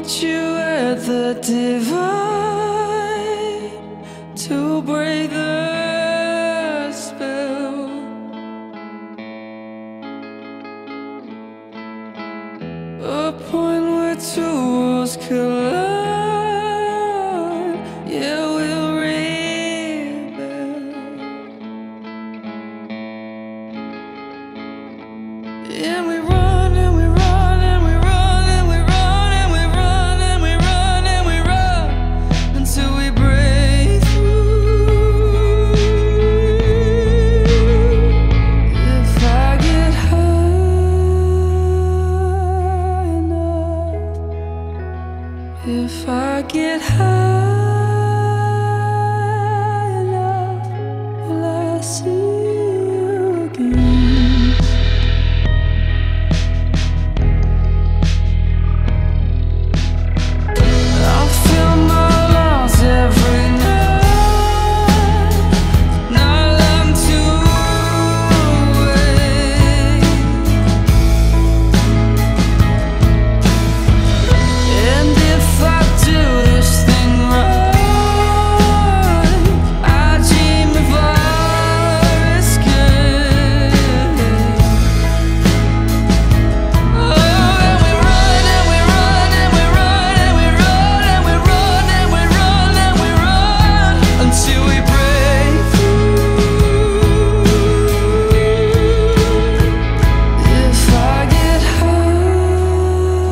meet you at the divide to break the spell. A point where two worlds collide. Yeah, we'll rebel. And we run and we run and we run and we run and we run and we run and we run until we break through. If I get high enough, if I get high enough, will I see you again? I feel my lungs every night, not long to wait. And if I do this thing right, I dream of our escape. Oh, and we run and we run and we run and we run and we run and we run and we run until we break through. If I get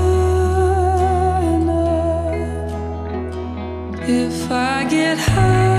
high enough, if I get high